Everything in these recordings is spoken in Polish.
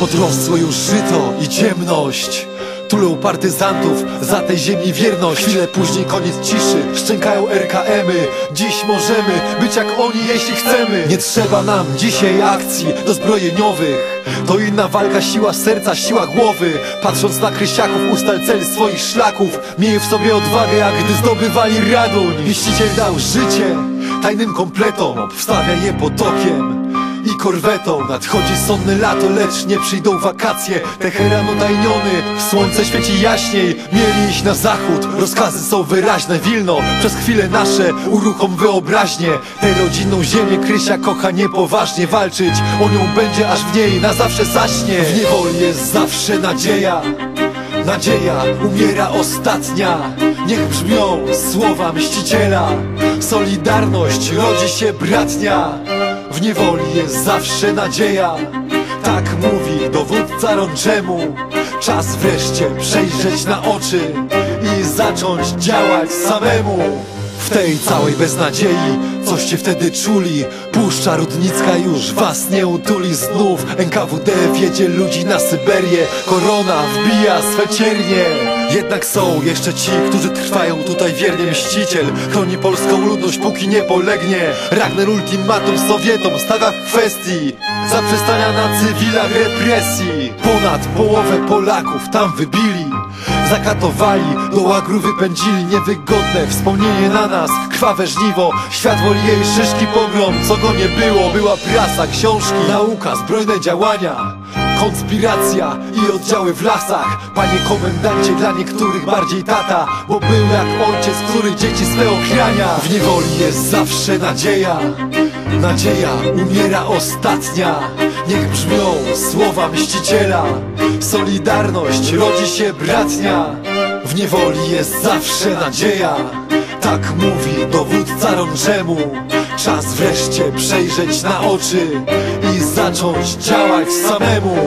Podrosło już żyto i ciemność. Tulą partyzantów za tej ziemi wierność. Chwilę później koniec ciszy, szczękają RKM-y. Dziś możemy być jak oni, jeśli chcemy. Nie trzeba nam dzisiaj akcji dozbrojeniowych. To inna walka, siła serca, siła głowy. Patrząc na Krysiaków, ustal cel swoich szlaków. Miej w sobie odwagę, jak gdy zdobywali Radoń. Mściciel dał życie tajnym kompletom, obstawia je potokiem i korwetą. Nadchodzi sonne lato, lecz nie przyjdą wakacje. Teheran otajniony, w słońce świeci jaśniej. Mieli iść na zachód, rozkazy są wyraźne. Wilno, przez chwilę nasze, uruchom wyobraźnię. Tę rodzinną ziemię Krysia kocha niepoważnie. Walczyć o nią będzie, aż w niej na zawsze zaśnie. W niewoli jest zawsze nadzieja. Nadzieja umiera ostatnia. Niech brzmią słowa mściciela. Solidarność, rodzi się bratnia. W niewoli jest zawsze nadzieja. Tak mówi dowódca Rączemu. Czas wreszcie przejrzeć na oczy i zacząć działać samemu. W tej całej beznadziei coście wtedy czuli. Puszcza Rudnicka już was nie utuli. Znów NKWD wiedzie ludzi na Syberię. Korona wbija swe ciernie. Jednak są jeszcze ci, którzy trwają tutaj wiernie. Mściciel chroni polską ludność, póki nie polegnie. Ragnar ultimatum Sowietom stawia w kwestii zaprzestania na cywilach represji. Ponad połowę Polaków tam wybili, zakatowali, do łagru wypędzili. Niewygodne wspomnienie na nas, krwawe żniwo. Świat woli jej szyszki pogrom, co go nie było. Była prasa, książki, nauka, zbrojne działania, konspiracja i oddziały w lasach. Panie komendancie, dla niektórych bardziej tata, bo był jak ojciec, który dzieci swe ochrania. W niewoli jest zawsze nadzieja. Nadzieja umiera ostatnia. Niech brzmią słowa mściciela. Solidarność, rodzi się bratnia. W niewoli jest zawsze nadzieja. Tak mówi dowódca Rączemu. Czas wreszcie przejrzeć na oczy i zacząć działać samemu.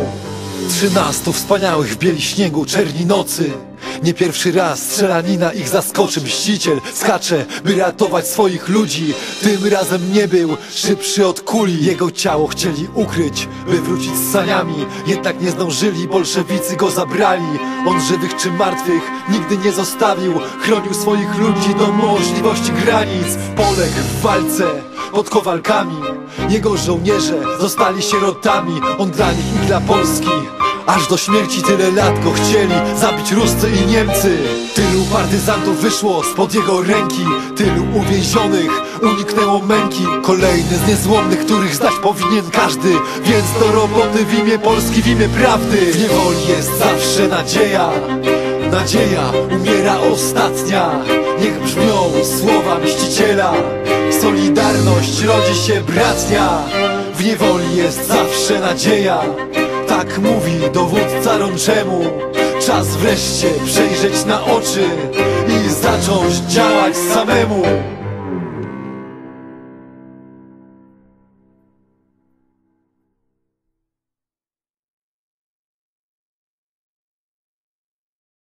13 wspaniałych w bieli śniegu, czerni nocy. Nie pierwszy raz strzelanina ich zaskoczy. Mściciel skacze, by ratować swoich ludzi. Tym razem nie był szybszy od kuli. Jego ciało chcieli ukryć, by wrócić z saniami. Jednak nie zdążyli, bolszewicy go zabrali. On żywych czy martwych nigdy nie zostawił. Chronił swoich ludzi do możliwości granic. Poległ w walce pod Kowalkami. Jego żołnierze zostali sierotami. On dla nich i dla Polski aż do śmierci tyle lat go chcieli zabić Ruscy i Niemcy. Tylu partyzantów wyszło spod jego ręki. Tylu uwięzionych uniknęło męki. Kolejny z niezłomnych, których znać powinien każdy. Więc do roboty w imię Polski, w imię prawdy. W niewoli jest zawsze nadzieja. Nadzieja umiera ostatnia. Niech brzmią słowa mściciela. Solidarność, rodzi się bratnia. W niewoli jest zawsze nadzieja. Tak mówi dowódca Rączemu. Czas wreszcie przejrzeć na oczy i zacząć działać samemu.